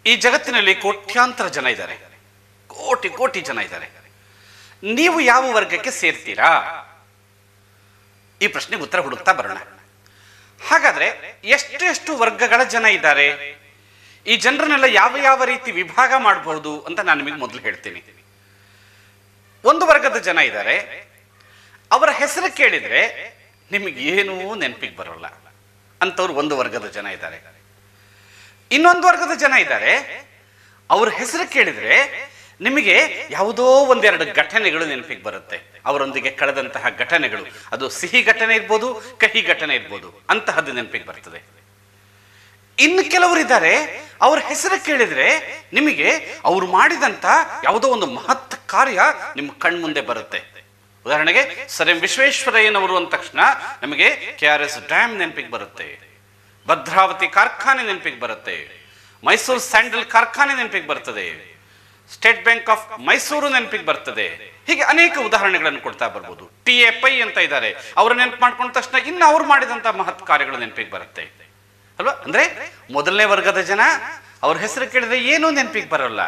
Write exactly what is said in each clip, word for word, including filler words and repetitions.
ಈ ಜಗತ್ತಿನಲ್ಲಿ ಕೋಟ್ಯಾಂತರ ಜನ ಇದ್ದಾರೆ, ಕೋಟಿ ಕೋಟಿ ಜನ ಇದ್ದಾರೆ. ನೀವು ಯಾವ ವರ್ಗಕ್ಕೆ ಸೇರ್ತೀರಾ? ಈ ಪ್ರಶ್ನೆಗೆ ಉತ್ತರ ಹುಡುಕ್ತಾ ಬರೋಣ. ಹಾಗಾದ್ರೆ ಎಷ್ಟು ಎಷ್ಟು ವರ್ಗಗಳ ಜನ ಇದ್ದಾರೆ, ಈ ಜನರನ್ನೆಲ್ಲ ಯಾವ ಯಾವ ರೀತಿ ವಿಭಾಗ ಮಾಡಬಹುದು ಅಂತ ನಾನು ನಿಮಗೆ ಮೊದಲು ಹೇಳ್ತೀನಿ. ಒಂದು ವರ್ಗದ ಜನ ಇದ್ದಾರೆ, ಅವರ ಹೆಸರು ಕೇಳಿದ್ರೆ ನಿಮಗೆ ಏನೂ ನೆನಪಿಗೆ ಬರೋಲ್ಲ ಅಂತವ್ರು ಒಂದು ವರ್ಗದ ಜನ ಇದ್ದಾರೆ. ಇನ್ನೊಂದು ವರ್ಗದ ಜನ ಇದ್ದಾರೆ, ಅವ್ರ ಹೆಸರು ಕೇಳಿದ್ರೆ ನಿಮಗೆ ಯಾವುದೋ ಒಂದೆರಡು ಘಟನೆಗಳು ನೆನಪಿಗೆ ಬರುತ್ತೆ. ಅವರೊಂದಿಗೆ ಕಳೆದಂತಹ ಘಟನೆಗಳು, ಅದು ಸಿಹಿ ಘಟನೆ ಇರ್ಬೋದು, ಕಹಿ ಘಟನೆ ಇರ್ಬೋದು, ಅಂತಹದ್ದು ನೆನಪಿಗೆ ಬರ್ತದೆ. ಇನ್ನು ಕೆಲವರು ಇದ್ದಾರೆ, ಅವ್ರ ಹೆಸರು ಕೇಳಿದ್ರೆ ನಿಮಗೆ ಅವ್ರು ಮಾಡಿದಂತ ಯಾವುದೋ ಒಂದು ಮಹತ್ ಕಾರ್ಯ ನಿಮ್ಮ ಕಣ್ಮುಂದೆ ಬರುತ್ತೆ. ಉದಾಹರಣೆಗೆ ಸರ್ ಎಂ ವಿಶ್ವೇಶ್ವರಯ್ಯನವರು ಅಂದ ತಕ್ಷಣ ನಮಗೆ ಕೆ ಆರ್ ಎಸ್ ಡ್ಯಾಮ್ ನೆನಪಿಗೆ ಬರುತ್ತೆ, ಭದ್ರಾವತಿ ಕಾರ್ಖಾನೆ ನೆನಪಿಗೆ ಬರುತ್ತೆ, ಮೈಸೂರು ಸ್ಯಾಂಡಲ್ ಕಾರ್ಖಾನೆ ನೆನಪಿಗೆ ಬರ್ತದೆ, ಸ್ಟೇಟ್ ಬ್ಯಾಂಕ್ ಆಫ್ ಮೈಸೂರು ನೆನಪಿಗೆ ಬರ್ತದೆ. ಹೀಗೆ ಅನೇಕ ಉದಾಹರಣೆಗಳನ್ನು ಕೊಡ್ತಾ ಬರ್ಬೋದು. ಟಿ ಎ ಪೈ ಅಂತ ಇದ್ದಾರೆ, ಅವ್ರ ನೆನಪು ಮಾಡ್ಕೊಂಡ ತಕ್ಷಣ ಇನ್ನು ಅವ್ರು ಮಾಡಿದಂತ ಮಹತ್ ಕಾರ್ಯಗಳು ನೆನಪಿಗೆ ಬರುತ್ತೆ ಅಲ್ವಾ. ಅಂದ್ರೆ ಮೊದಲನೇ ವರ್ಗದ ಜನ ಅವ್ರ ಹೆಸರು ಕೇಳಿದ್ರೆ ಏನೂ ನೆನಪಿಗೆ ಬರೋಲ್ಲ.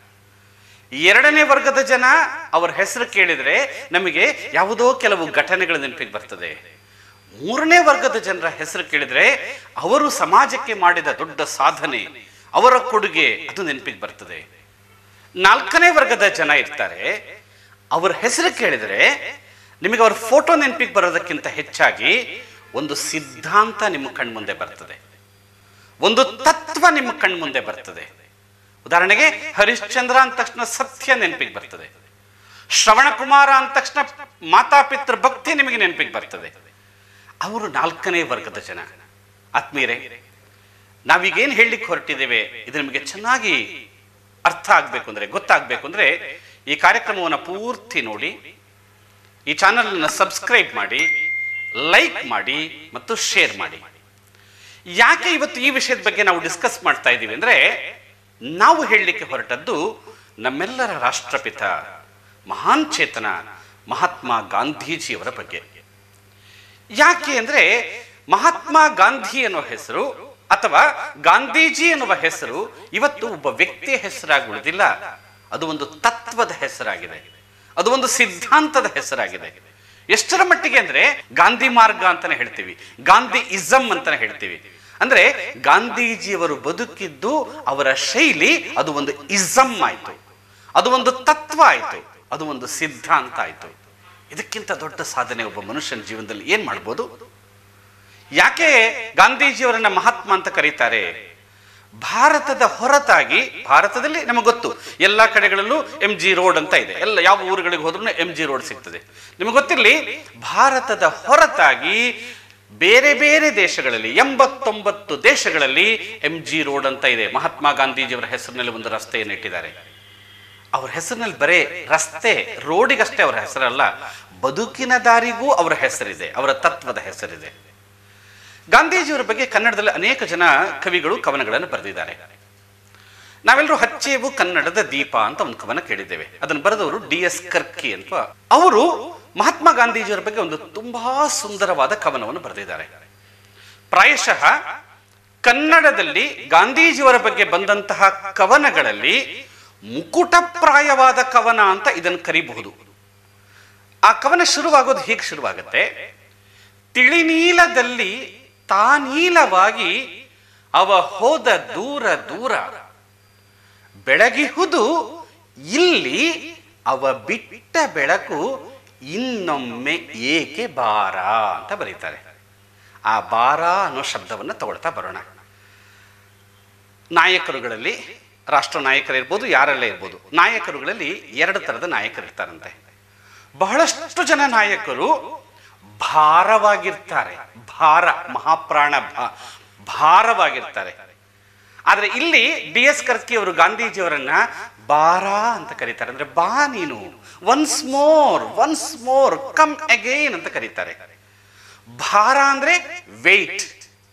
ಎರಡನೇ ವರ್ಗದ ಜನ ಅವ್ರ ಹೆಸರು ಕೇಳಿದ್ರೆ ನಮಗೆ ಯಾವುದೋ ಕೆಲವು ಘಟನೆಗಳು ನೆನಪಿಗೆ ಬರ್ತದೆ. ಮೂರನೇ ವರ್ಗದ ಜನರ ಹೆಸರು ಕೇಳಿದ್ರೆ ಅವರು ಸಮಾಜಕ್ಕೆ ಮಾಡಿದ ದೊಡ್ಡ ಸಾಧನೆ, ಅವರ ಕೊಡುಗೆ ಅದು ನೆನಪಿಗೆ ಬರ್ತದೆ. ನಾಲ್ಕನೇ ವರ್ಗದ ಜನ ಇರ್ತಾರೆ, ಅವರ ಹೆಸರು ಕೇಳಿದ್ರೆ ನಿಮಗೆ ಅವ್ರ ಫೋಟೋ ನೆನಪಿಗೆ ಬರೋದಕ್ಕಿಂತ ಹೆಚ್ಚಾಗಿ ಒಂದು ಸಿದ್ಧಾಂತ ನಿಮ್ಮ ಕಣ್ಮುಂದೆ ಬರ್ತದೆ, ಒಂದು ತತ್ವ ನಿಮ್ಮ ಕಣ್ಮುಂದೆ ಬರ್ತದೆ. ಉದಾಹರಣೆಗೆ ಹರಿಶ್ಚಂದ್ರ ಅಂದ ತಕ್ಷಣ ಸತ್ಯ ನೆನಪಿಗೆ ಬರ್ತದೆ, ಶ್ರವಣ ಕುಮಾರ ಅಂದ ತಕ್ಷಣ ಮಾತಾಪಿತೃ ಭಕ್ತಿ ನಿಮಗೆ ನೆನಪಿಗೆ ಬರ್ತದೆ. ಅವರು ನಾಲ್ಕನೇ ವರ್ಗದ ಜನ. ಆತ್ಮೀಯರೇ, ನಾವೀಗೇನು ಹೇಳಲಿಕ್ಕೆ ಹೊರಟಿದ್ದೇವೆ ಇದು ನಿಮಗೆ ಚೆನ್ನಾಗಿ ಅರ್ಥ ಆಗ್ಬೇಕು ಅಂದ್ರೆ, ಗೊತ್ತಾಗ್ಬೇಕು ಅಂದ್ರೆ ಈ ಕಾರ್ಯಕ್ರಮವನ್ನು ಪೂರ್ತಿ ನೋಡಿ, ಈ ಚಾನಲ್ ಅನ್ನು ಸಬ್ಸ್ಕ್ರೈಬ್ ಮಾಡಿ, ಲೈಕ್ ಮಾಡಿ ಮತ್ತು ಶೇರ್ ಮಾಡಿ. ಯಾಕೆ ಇವತ್ತು ಈ ವಿಷಯದ ಬಗ್ಗೆ ನಾವು ಡಿಸ್ಕಸ್ ಮಾಡ್ತಾ ಇದ್ದೀವಿ ಅಂದ್ರೆ, ನಾವು ಹೇಳಲಿಕ್ಕೆ ಹೊರಟದ್ದು ನಮ್ಮೆಲ್ಲರ ರಾಷ್ಟ್ರಪಿತ ಮಹಾನ್ ಚೇತನ ಮಹಾತ್ಮ ಗಾಂಧೀಜಿಯವರ ಬಗ್ಗೆ. ಯಾಕೆ ಅಂದ್ರೆ ಮಹಾತ್ಮ ಗಾಂಧಿ ಅನ್ನೋ ಹೆಸರು ಅಥವಾ ಗಾಂಧೀಜಿ ಎನ್ನುವ ಹೆಸರು ಇವತ್ತು ಒಬ್ಬ ವ್ಯಕ್ತಿಯ ಹೆಸರಾಗಿ ಉಳಿದಿಲ್ಲ, ಅದು ಒಂದು ತತ್ವದ ಹೆಸರಾಗಿದೆ, ಅದು ಒಂದು ಸಿದ್ಧಾಂತದ ಹೆಸರಾಗಿದೆ. ಎಷ್ಟರ ಮಟ್ಟಿಗೆ ಅಂದ್ರೆ ಗಾಂಧಿ ಮಾರ್ಗ ಅಂತಾನೆ ಹೇಳ್ತೀವಿ, ಗಾಂಧಿ ಇಸಮ್ ಅಂತಾನೆ ಹೇಳ್ತೀವಿ. ಅಂದ್ರೆ ಗಾಂಧೀಜಿಯವರು ಬದುಕಿದ್ದು, ಅವರ ಶೈಲಿ ಅದು ಒಂದು ಇಸಮ್ ಆಯ್ತು, ಅದು ಒಂದು ತತ್ವ ಆಯ್ತು, ಅದು ಒಂದು ಸಿದ್ಧಾಂತ ಆಯ್ತು. ಇದಕ್ಕಿಂತ ದೊಡ್ಡ ಸಾಧನೆ ಒಬ್ಬ ಮನುಷ್ಯನ ಜೀವನದಲ್ಲಿ ಏನ್ ಮಾಡ್ಬೋದು? ಯಾಕೆ ಗಾಂಧೀಜಿಯವರನ್ನ ಮಹಾತ್ಮ ಅಂತ ಕರೀತಾರೆ? ಭಾರತದ ಹೊರತಾಗಿ, ಭಾರತದಲ್ಲಿ ನಮಗೆ ಗೊತ್ತು ಎಲ್ಲ ಕಡೆಗಳಲ್ಲೂ ಎಂ ಜಿ ರೋಡ್ ಅಂತ ಇದೆ, ಎಲ್ಲ ಯಾವ ಊರುಗಳಿಗೆ ಹೋದ್ರೂ ಎಂ ಜಿ ರೋಡ್ ಸಿಗ್ತದೆ. ನಿಮಗೆ ಗೊತ್ತಿರಲಿ, ಭಾರತದ ಹೊರತಾಗಿ ಬೇರೆ ಬೇರೆ ದೇಶಗಳಲ್ಲಿ, ಎಂಬತ್ತೊಂಬತ್ತು ದೇಶಗಳಲ್ಲಿ ಎಂ ಜಿ ರೋಡ್ ಅಂತ ಇದೆ. ಮಹಾತ್ಮ ಗಾಂಧೀಜಿಯವರ ಹೆಸರಿನಲ್ಲಿ ಒಂದು ರಸ್ತೆಯನ್ನು ಇಟ್ಟಿದ್ದಾರೆ. ಅವ್ರ ಹೆಸರಿನಲ್ಲಿ ಬರೇ ರಸ್ತೆ, ರೋಡಿಗಷ್ಟೇ ಅವರ ಹೆಸರಲ್ಲ, ಬದುಕಿನ ದಾರಿಗೂ ಅವರ ಹೆಸರಿದೆ, ಅವರ ತತ್ವದ ಹೆಸರಿದೆ. ಗಾಂಧೀಜಿಯವರ ಬಗ್ಗೆ ಕನ್ನಡದಲ್ಲಿ ಅನೇಕ ಜನ ಕವಿಗಳು ಕವನಗಳನ್ನು ಬರೆದಿದ್ದಾರೆ. ನಾವೆಲ್ಲರೂ ಹಚ್ಚೇವು ಕನ್ನಡದ ದೀಪ ಅಂತ ಒಂದು ಕವನ ಕೇಳಿದ್ದೇವೆ. ಅದನ್ನು ಬರೆದವರು ಡಿ ಎಸ್ ಕರ್ಕಿ ಅಂತ. ಅವರು ಮಹಾತ್ಮ ಗಾಂಧೀಜಿಯವರ ಬಗ್ಗೆ ಒಂದು ತುಂಬಾ ಸುಂದರವಾದ ಕವನವನ್ನು ಬರೆದಿದ್ದಾರೆ. ಪ್ರಾಯಶಃ ಕನ್ನಡದಲ್ಲಿ ಗಾಂಧೀಜಿಯವರ ಬಗ್ಗೆ ಬಂದಂತಹ ಕವನಗಳಲ್ಲಿ ಮುಕುಟಪ್ರಾಯವಾದ ಕವನ ಅಂತ ಇದನ್ನು ಕರೀಬಹುದು. ಆ ಕವನ ಶುರುವಾಗೋದು ಹೀಗೆ ಶುರುವಾಗುತ್ತೆ: ತಿಳಿನೀಲದಲ್ಲಿ ತಾನೀಲವಾಗಿ ಅವ ಹೋದ ದೂರ ದೂರ, ಬೆಳಗಿಹುದು ಇಲ್ಲಿ ಅವ ಬಿಟ್ಟ ಬೆಳಕು ಇನ್ನೊಮ್ಮೆ ಏಕೆ ಬಾರ ಅಂತ ಬರೀತಾರೆ. ಆ ಬಾರ ಅನ್ನೋ ಶಬ್ದವನ್ನು ತಗೊಳ್ತಾ ಬರೋಣ. ನಾಯಕರುಗಳಲ್ಲಿ, ರಾಷ್ಟ್ರ ನಾಯಕರಿರ್ಬೋದು, ಯಾರೆಲ್ಲ ಇರ್ಬೋದು, ನಾಯಕರುಗಳಲ್ಲಿ ಎರಡು ತರದ ನಾಯಕರು ಇರ್ತಾರಂತೆ. ಬಹಳಷ್ಟು ಜನ ನಾಯಕರು ಭಾರವಾಗಿರ್ತಾರೆ, ಭಾರ, ಮಹಾಪ್ರಾಣ ಭಾರವಾಗಿರ್ತಾರೆ. ಆದ್ರೆ ಇಲ್ಲಿ ಡಿ ಎಸ್ ಕರ್ಕಿ ಅವರು ಗಾಂಧೀಜಿಯವರನ್ನ ಬಾರ ಅಂತ ಕರೀತಾರೆ. ಅಂದ್ರೆ ಬಾ ನೀನು, once more once more come again ಅಂತ ಕರೀತಾರೆ. ಭಾರ ಅಂದ್ರೆ ವೇಟ್,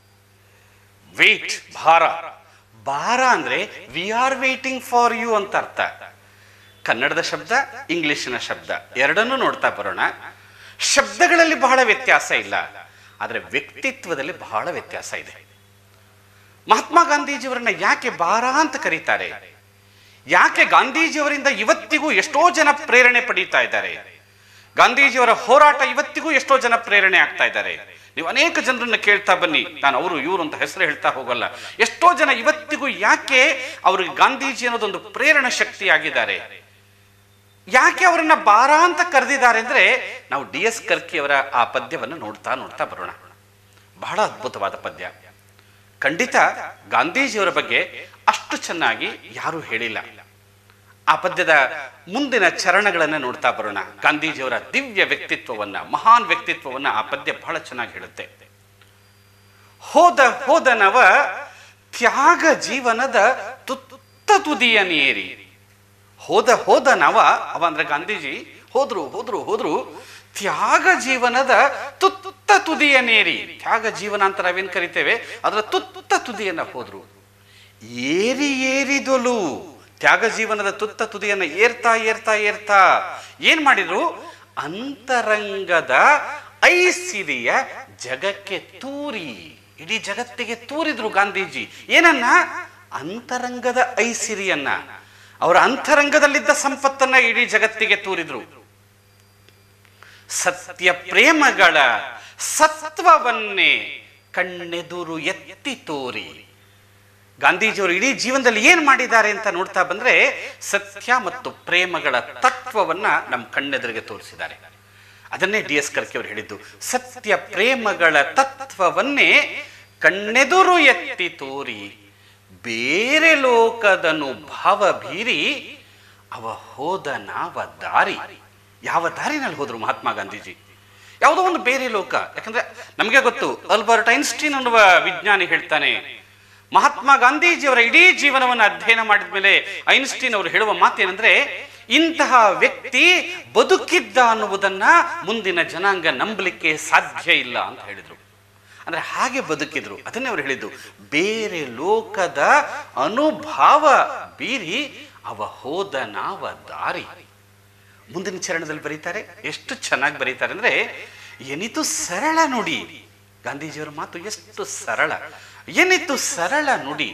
ವೇಟ್ ಭಾರ. ಭಾರ ಅಂದ್ರೆ we are waiting for you ಅಂತ ಅರ್ಥ. ಕನ್ನಡದ ಶಬ್ದ, ಇಂಗ್ಲಿಷಿನ ಶಬ್ದ ಎರಡನ್ನೂ ನೋಡ್ತಾ ಬರೋಣ. ಶಬ್ದಗಳಲ್ಲಿ ಬಹಳ ವ್ಯತ್ಯಾಸ ಇಲ್ಲ, ಆದರೆ ವ್ಯಕ್ತಿತ್ವದಲ್ಲಿ ಬಹಳ ವ್ಯತ್ಯಾಸ ಇದೆ. ಮಹಾತ್ಮ ಗಾಂಧೀಜಿಯವರನ್ನ ಯಾಕೆ ಬಾರ ಅಂತ ಕರೀತಾರೆ? ಯಾಕೆ ಗಾಂಧೀಜಿಯವರಿಂದ ಇವತ್ತಿಗೂ ಎಷ್ಟೋ ಜನ ಪ್ರೇರಣೆ ಪಡೀತಾ ಇದ್ದಾರೆ? ಗಾಂಧೀಜಿಯವರ ಹೋರಾಟ ಇವತ್ತಿಗೂ ಎಷ್ಟೋ ಜನ ಪ್ರೇರಣೆ ಆಗ್ತಾ ಇದ್ದಾರೆ. ನೀವು ಅನೇಕ ಜನರನ್ನ ಕೇಳ್ತಾ ಬನ್ನಿ, ನಾನು ಅವರು ಇವರು ಅಂತ ಹೆಸರು ಹೇಳ್ತಾ ಹೋಗಲ್ಲ. ಎಷ್ಟೋ ಜನ ಇವತ್ತಿಗೂ ಯಾಕೆ ಅವ್ರಿಗೆ ಗಾಂಧೀಜಿ ಅನ್ನೋದೊಂದು ಪ್ರೇರಣಾ ಶಕ್ತಿ ಆಗಿದ್ದಾರೆ? ಯಾಕೆ ಅವರನ್ನ ಬಾರ ಅಂತ ಕರೆದಿದ್ದಾರೆ ಅಂದ್ರೆ, ನಾವು ಡಿ ಎಸ್ ಕರ್ಕಿ ಅವರ ಆ ಪದ್ಯವನ್ನು ನೋಡ್ತಾ ನೋಡ್ತಾ ಬರೋಣ. ಬಹಳ ಅದ್ಭುತವಾದ ಪದ್ಯ. ಖಂಡಿತ ಗಾಂಧೀಜಿಯವರ ಬಗ್ಗೆ ಅಷ್ಟು ಚೆನ್ನಾಗಿ ಯಾರೂ ಹೇಳಿಲ್ಲ. ಆ ಪದ್ಯದ ಮುಂದಿನ ಚರಣಗಳನ್ನು ನೋಡ್ತಾ ಬರೋಣ. ಗಾಂಧೀಜಿಯವರ ದಿವ್ಯ ವ್ಯಕ್ತಿತ್ವವನ್ನ, ಮಹಾನ್ ವ್ಯಕ್ತಿತ್ವವನ್ನ ಆ ಪದ್ಯ ಬಹಳ ಚೆನ್ನಾಗಿ ಹೇಳುತ್ತೆ. ಹೋದ ಹೋದನವ ತ್ಯಾಗ ಜೀವನದ ತುತ್ತ ತುದಿಯನೇರಿ. ಹೋದ ಹೋದನವ, ಅವ ಅಂದ್ರೆ ಗಾಂಧೀಜಿ, ಹೋದ್ರು ಹೋದ್ರು ಹೋದ್ರು ತ್ಯಾಗ ಜೀವನದ ತುತ್ತ ತುದಿಯನೇರಿ. ತ್ಯಾಗ ಜೀವನ ಅಂತ ನಾವೇನ್ ಕರಿತೇವೆ, ಅದರ ತುತ್ತ ತುದಿಯನ್ನ ಹೋದ್ರು. ಏರಿ ಏರಿದೊಲು, ತ್ಯಾಗ ಜೀವನದ ತುತ್ತ ತುದಿಯನ್ನ ಏರ್ತಾ ಏರ್ತಾ ಏರ್ತಾ ಏನ್ ಮಾಡಿದ್ರು? ಅಂತರಂಗದ ಐಸಿರಿಯ ಜಗಕ್ಕೆ ತೂರಿ, ಇಡೀ ಜಗತ್ತಿಗೆ ತೂರಿದ್ರು ಗಾಂಧೀಜಿ. ಏನನ್ನ? ಅಂತರಂಗದ ಐಸಿರಿಯನ್ನ, ಅವರ ಅಂತರಂಗದಲ್ಲಿದ್ದ ಸಂಪತ್ತನ್ನ ಇಡೀ ಜಗತ್ತಿಗೆ ತೂರಿದ್ರು. ಸತ್ಯ ಪ್ರೇಮಗಳ ಸತ್ವವನ್ನೇ ಕಣ್ಣೆದುರು ಎತ್ತಿ ತೋರಿ. ಗಾಂಧೀಜಿಯವರು ಇಡೀ ಜೀವನದಲ್ಲಿ ಏನ್ ಮಾಡಿದ್ದಾರೆ ಅಂತ ನೋಡ್ತಾ ಬಂದ್ರೆ, ಸತ್ಯ ಮತ್ತು ಪ್ರೇಮಗಳ ತತ್ವವನ್ನ ನಮ್ಮ ಕಣ್ಣೆದುರಿಗೆ ತೋರಿಸಿದ್ದಾರೆ. ಅದನ್ನೇ ಡಿ ಎಸ್ ಕರ್ಕಿ ಅವರು ಹೇಳಿದ್ದು. ಸತ್ಯ ಪ್ರೇಮಗಳ ತತ್ವವನ್ನೇ ಕಣ್ಣೆದುರು ಎತ್ತಿ ತೋರಿ, ಬೇರೆ ಲೋಕದನು ಭಾವ ಬೀರಿ ಅವ ಹೋದ ನಾವ ದಾರಿ. ಯಾವ ದಾರಿನಲ್ಲಿ ಹೋದ್ರು ಮಹಾತ್ಮ ಗಾಂಧೀಜಿ? ಯಾವುದೋ ಒಂದು ಬೇರೆ ಲೋಕ. ಯಾಕಂದ್ರೆ ನಮಗೆ ಗೊತ್ತು, ಆಲ್ಬರ್ಟ್ ಐನ್ಸ್ಟೀನ್ ಅನ್ನುವ ವಿಜ್ಞಾನಿ ಹೇಳ್ತಾನೆ, ಮಹಾತ್ಮ ಗಾಂಧೀಜಿಯವರ ಇಡೀ ಜೀವನವನ್ನು ಅಧ್ಯಯನ ಮಾಡಿದ ಮೇಲೆ ಐನ್ಸ್ಟೀನ್ ಅವರು ಹೇಳುವ ಮಾತೇನೆಂದ್ರೆ, ಇಂತಹ ವ್ಯಕ್ತಿ ಬದುಕಿದ್ದ ಅನ್ನುವುದನ್ನ ಮುಂದಿನ ಜನಾಂಗ ನಂಬಲಿಕ್ಕೆ ಸಾಧ್ಯ ಇಲ್ಲ ಅಂತ ಹೇಳಿದ್ರು. ಅಂದ್ರೆ ಹಾಗೆ ಬದುಕಿದ್ರು. ಅದನ್ನೇ ಅವರು ಹೇಳಿದ್ದು, ಬೇರೆ ಲೋಕದ ಅನುಭವ ಬೀರಿ ಅವ ಹೋದ ನಾವ ದಾರಿ. ಮುಂದಿನ ಚರಣದಲ್ಲಿ ಬರೀತಾರೆ, ಎಷ್ಟು ಚೆನ್ನಾಗಿ ಬರೀತಾರೆ ಅಂದ್ರೆ, ಏನಿತು ಸರಳ ನುಡಿ. ಗಾಂಧೀಜಿಯವರ ಮಾತು ಎಷ್ಟು ಸರಳ, ಏನಿತ್ತು ಸರಳ ನುಡಿ,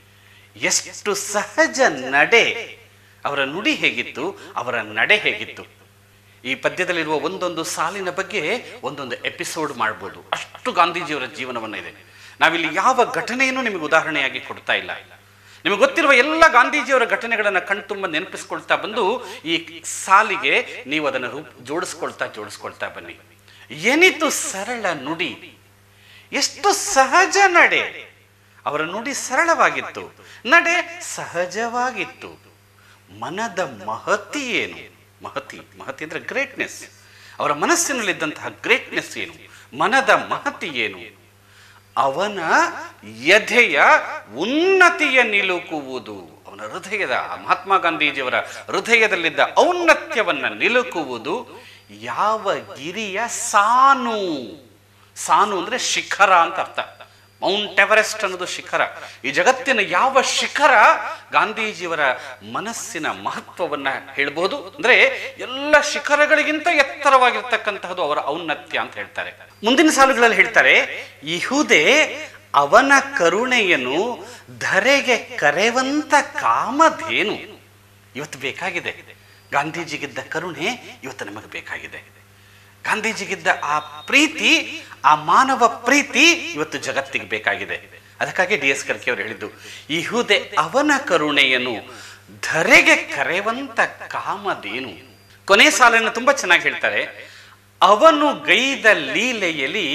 ಎಷ್ಟು ಸಹಜ ನಡೆ. ಅವರ ನುಡಿ ಹೇಗಿತ್ತು, ಅವರ ನಡೆ ಹೇಗಿತ್ತು. ಈ ಪದ್ಯದಲ್ಲಿರುವ ಒಂದೊಂದು ಸಾಲಿನ ಬಗ್ಗೆ ಒಂದೊಂದು ಎಪಿಸೋಡ್ ಮಾಡ್ಬೋದು, ಅಷ್ಟು ಗಾಂಧೀಜಿಯವರ ಜೀವನವನ್ನ ಇದೆ. ನಾವಿಲ್ಲಿ ಯಾವ ಘಟನೆಯನ್ನು ನಿಮಗೆ ಉದಾಹರಣೆಯಾಗಿ ಕೊಡ್ತಾ ಇಲ್ಲ. ನಿಮಗೆ ಗೊತ್ತಿರುವ ಎಲ್ಲ ಗಾಂಧೀಜಿಯವರ ಘಟನೆಗಳನ್ನ ಕಣ್ತುಂಬ ನೆನಪಿಸ್ಕೊಳ್ತಾ ಬಂದು ಈ ಸಾಲಿಗೆ ನೀವು ಅದನ್ನು ರೂಪ ಜೋಡಿಸ್ಕೊಳ್ತಾ ಜೋಡಿಸ್ಕೊಳ್ತಾ ಬನ್ನಿ. ಏನಿತ್ತು ಸರಳ ನುಡಿ, ಎಷ್ಟು ಸಹಜ ನಡೆ. ಅವರ ನುಡಿ ಸರಳವಾಗಿತ್ತು, ನಡೆ ಸಹಜವಾಗಿತ್ತು. ಮನದ ಮಹತಿ ಏನು? ಮಹತಿ ಮಹತಿ ಅಂದ್ರೆ ಗ್ರೇಟ್ನೆಸ್. ಅವರ ಮನಸ್ಸಿನಲ್ಲಿದ್ದಂತಹ ಗ್ರೇಟ್ನೆಸ್ ಏನು? ಮನದ ಮಹತಿ ಏನು? ಅವನ ಎದೆಯ ಉನ್ನತಿಯ ನಿಲುಕುವುದು. ಅವನ ಹೃದಯದ, ಮಹಾತ್ಮ ಗಾಂಧೀಜಿಯವರ ಹೃದಯದಲ್ಲಿದ್ದ ಔನ್ನತ್ಯವನ್ನ ನಿಲುಕುವುದು. ಯಾವ ಗಿರಿಯ ಸಾನು, ಸಾನು ಅಂದ್ರೆ ಶಿಖರ ಅಂತ ಅರ್ಥ. ಮೌಂಟ್ ಎವರೆಸ್ಟ್ ಅನ್ನೋದು ಶಿಖರ. ಈ ಜಗತ್ತಿನ ಯಾವ ಶಿಖರ ಗಾಂಧೀಜಿಯವರ ಮನಸ್ಸಿನ ಮಹತ್ವವನ್ನ ಹೇಳ್ಬಹುದು ಅಂದ್ರೆ, ಎಲ್ಲ ಶಿಖರಗಳಿಗಿಂತ ಎತ್ತರವಾಗಿರ್ತಕ್ಕಂತಹದ್ದು ಅವರ ಔನ್ನತ್ಯ ಅಂತ ಹೇಳ್ತಾರೆ. ಮುಂದಿನ ಸಾಲುಗಳಲ್ಲಿ ಹೇಳ್ತಾರೆ, ಇಹುದೇ ಅವನ ಕರುಣೆಯನ್ನು ಧರೆಗೆ ಕರೆವಂತ ಕಾಮಧೇನು. ಇವತ್ತು ಬೇಕಾಗಿದೆ ಗಾಂಧೀಜಿಗಿದ್ದ ಕರುಣೆ, ಇವತ್ತು ನಮಗೆ ಬೇಕಾಗಿದೆ. ಗಾಂಧೀಜಿಗಿದ್ದ ಆ ಪ್ರೀತಿ, ಆ ಮಾನವ ಪ್ರೀತಿ ಇವತ್ತು ಜಗತ್ತಿಗೆ ಬೇಕಾಗಿದೆ. ಅದಕ್ಕಾಗಿ ಡಿ ಎಸ್ ಕರ್ಕಿ ಅವರು ಹೇಳಿದ್ದು, ಇಹುದೆ ಅವನ ಕರುಣೆಯನ್ನು ಧರೆಗೆ ಕರೆವಂತ ಕಾಮಧೇನು. ಕೊನೆ ಸಾಲನ್ನು ತುಂಬಾ ಚೆನ್ನಾಗಿ ಹೇಳ್ತಾರೆ, ಅವನು ಗೈದ ಲೀಲೆಯಲ್ಲಿ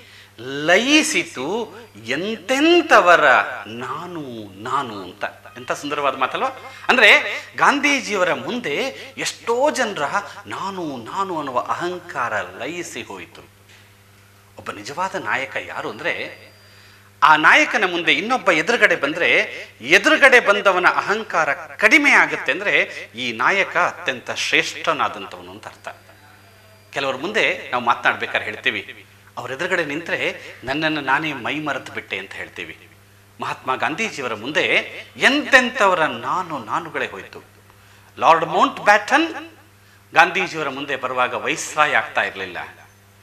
ಲಯಿಸಿತು ಎಂತೆಂತವರ ನಾನು ನಾನು ಅಂತ. ಎಂತ ಸುಂದರವಾದ ಮಾತಲ್ವ. ಅಂದ್ರೆ ಗಾಂಧೀಜಿಯವರ ಮುಂದೆ ಎಷ್ಟೋ ಜನರ ನಾನು ನಾನು ಅನ್ನುವ ಅಹಂಕಾರ ಲಯಿಸಿ ಹೋಯಿತು. ಒಬ್ಬ ನಿಜವಾದ ನಾಯಕ ಯಾರು ಅಂದ್ರೆ, ಆ ನಾಯಕನ ಮುಂದೆ ಇನ್ನೊಬ್ಬ ಎದುರುಗಡೆ ಬಂದ್ರೆ ಎದುರುಗಡೆ ಬಂದವನ ಅಹಂಕಾರ ಕಡಿಮೆ ಆಗುತ್ತೆ. ಅಂದ್ರೆ ಈ ನಾಯಕ ಅತ್ಯಂತ ಶ್ರೇಷ್ಠನಾದಂಥವನು ಅಂತ ಅರ್ಥ. ಕೆಲವರ ಮುಂದೆ ನಾವು ಮಾತನಾಡ್ಬೇಕಾದ್ರೆ ಹೇಳ್ತೀವಿ, ಅವ್ರ ಎದುರುಗಡೆ ನಿಂತ್ರೆ ನನ್ನನ್ನು ನಾನೇ ಮೈ ಮರೆತು ಬಿಟ್ಟೆ ಅಂತ ಹೇಳ್ತೀವಿ. ಮಹಾತ್ಮ ಗಾಂಧೀಜಿಯವರ ಮುಂದೆ ಎಂತೆಂಥವರ ನಾನು ನಾನುಗಳೇ ಹೋಯಿತು. ಲಾರ್ಡ್ ಮೌಂಟ್ ಬ್ಯಾಟನ್ ಗಾಂಧೀಜಿಯವರ ಮುಂದೆ ಬರುವಾಗ ವೈಸ್ರಾಯ್ ಆಗ್ತಾ ಇರಲಿಲ್ಲ.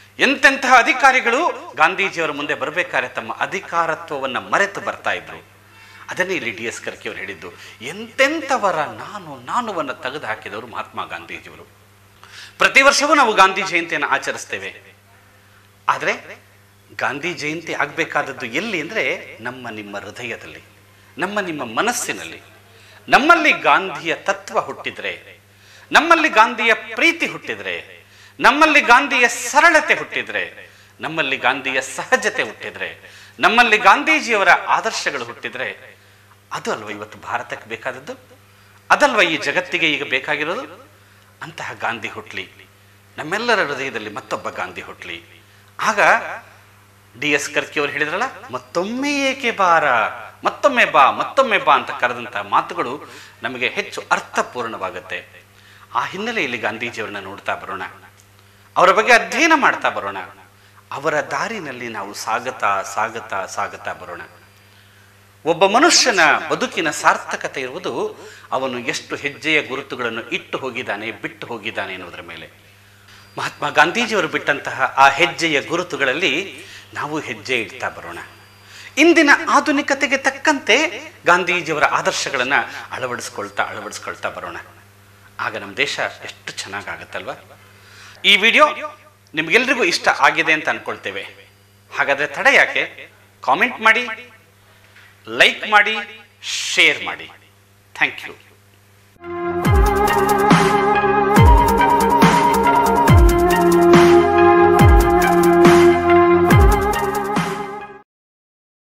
ಎಂತೆಂತಹ ಅಧಿಕಾರಿಗಳು ಗಾಂಧೀಜಿಯವರ ಮುಂದೆ ಬರಬೇಕಾದ್ರೆ ತಮ್ಮ ಅಧಿಕಾರತ್ವವನ್ನು ಮರೆತು ಬರ್ತಾ ಇದ್ರು. ಅದನ್ನೇ ಇಲ್ಲಿ ಡಿ ಎಸ್ ಕರ್ಕಿ ಅವರು ಹೇಳಿದ್ದು. ಎಂತೆಂಥವರ ನಾನು ನಾನುವನ್ನು ತೆಗೆದು ಹಾಕಿದವರು ಮಹಾತ್ಮ ಗಾಂಧೀಜಿಯವರು. ಪ್ರತಿ ವರ್ಷವೂ ನಾವು ಗಾಂಧಿ ಜಯಂತಿಯನ್ನು ಆಚರಿಸ್ತೇವೆ. ಆದರೆ ಗಾಂಧಿ ಜಯಂತಿ ಆಗಬೇಕಾದದ್ದು ಎಲ್ಲಿ ಅಂದರೆ ನಮ್ಮ ನಿಮ್ಮ ಹೃದಯದಲ್ಲಿ, ನಮ್ಮ ನಿಮ್ಮ ಮನಸ್ಸಿನಲ್ಲಿ. ನಮ್ಮಲ್ಲಿ ಗಾಂಧಿಯ ತತ್ವ ಹುಟ್ಟಿದ್ರೆ, ನಮ್ಮಲ್ಲಿ ಗಾಂಧಿಯ ಪ್ರೀತಿ ಹುಟ್ಟಿದ್ರೆ, ನಮ್ಮಲ್ಲಿ ಗಾಂಧಿಯ ಸರಳತೆ ಹುಟ್ಟಿದ್ರೆ, ನಮ್ಮಲ್ಲಿ ಗಾಂಧಿಯ ಸಹಜತೆ ಹುಟ್ಟಿದ್ರೆ, ನಮ್ಮಲ್ಲಿ ಗಾಂಧೀಜಿಯವರ ಆದರ್ಶಗಳು ಹುಟ್ಟಿದ್ರೆ, ಅದು ಅಲ್ವ ಇವತ್ತು ಭಾರತಕ್ಕೆ ಬೇಕಾದದ್ದು, ಅದಲ್ವ ಈ ಜಗತ್ತಿಗೆ ಈಗ ಬೇಕಾಗಿರೋದು. ಅಂತಹ ಗಾಂಧಿ ಹುಟ್ಲಿ, ನಮ್ಮೆಲ್ಲರ ಹೃದಯದಲ್ಲಿ ಮತ್ತೊಬ್ಬ ಗಾಂಧಿ ಹುಟ್ಲಿ. ಆಗ ಡಿ ಎಸ್ ಕರ್ಕಿ ಅವರು ಹೇಳಿದ್ರಲ್ಲ, ಮತ್ತೊಮ್ಮೆ ಏಕೆ ಬಾರ, ಮತ್ತೊಮ್ಮೆ ಬಾ ಮತ್ತೊಮ್ಮೆ ಬಾ ಅಂತ ಕರೆದಂತಹ ಮಾತುಗಳು ನಮಗೆ ಹೆಚ್ಚು ಅರ್ಥಪೂರ್ಣವಾಗುತ್ತೆ. ಆ ಹಿನ್ನೆಲೆಯಲ್ಲಿ ಗಾಂಧೀಜಿಯವರನ್ನ ನೋಡ್ತಾ ಬರೋಣ, ಅವರ ಬಗ್ಗೆ ಅಧ್ಯಯನ ಮಾಡ್ತಾ ಬರೋಣ, ಅವರ ದಾರಿನಲ್ಲಿ ನಾವು ಸಾಗತಾ ಸಾಗತಾ ಸಾಗತಾ ಬರೋಣ. ಒಬ್ಬ ಮನುಷ್ಯನ ಬದುಕಿನ ಸಾರ್ಥಕತೆ ಇರುವುದು ಅವನು ಎಷ್ಟು ಹೆಜ್ಜೆಯ ಗುರುತುಗಳನ್ನು ಇಟ್ಟು ಹೋಗಿದ್ದಾನೆ, ಬಿಟ್ಟು ಹೋಗಿದ್ದಾನೆ ಎನ್ನುವುದರ ಮೇಲೆ. ಮಹಾತ್ಮ ಗಾಂಧೀಜಿಯವರು ಬಿಟ್ಟಂತಹ ಆ ಹೆಜ್ಜೆಯ ಗುರುತುಗಳಲ್ಲಿ ನಾವು ಹೆಜ್ಜೆ ಇಡ್ತಾ ಬರೋಣ. ಇಂದಿನ ಆಧುನಿಕತೆಗೆ ತಕ್ಕಂತೆ ಗಾಂಧೀಜಿಯವರ ಆದರ್ಶಗಳನ್ನು ಅಳವಡಿಸ್ಕೊಳ್ತಾ ಅಳವಡಿಸ್ಕೊಳ್ತಾ ಬರೋಣ. ಆಗ ನಮ್ಮ ದೇಶ ಎಷ್ಟು ಚೆನ್ನಾಗಾಗತ್ತಲ್ವ. ಈ ವಿಡಿಯೋ ನಿಮ್ಗೆಲ್ರಿಗೂ ಇಷ್ಟ ಆಗಿದೆ ಅಂತ ಅನ್ಕೊಳ್ತೇವೆ. ಹಾಗಾದ್ರೆ ತಡ ಯಾಕೆ? ಕಾಮೆಂಟ್ ಮಾಡಿ, ಲೈಕ್ ಮಾಡಿ, ಶೇರ್ ಮಾಡಿ. Thank you.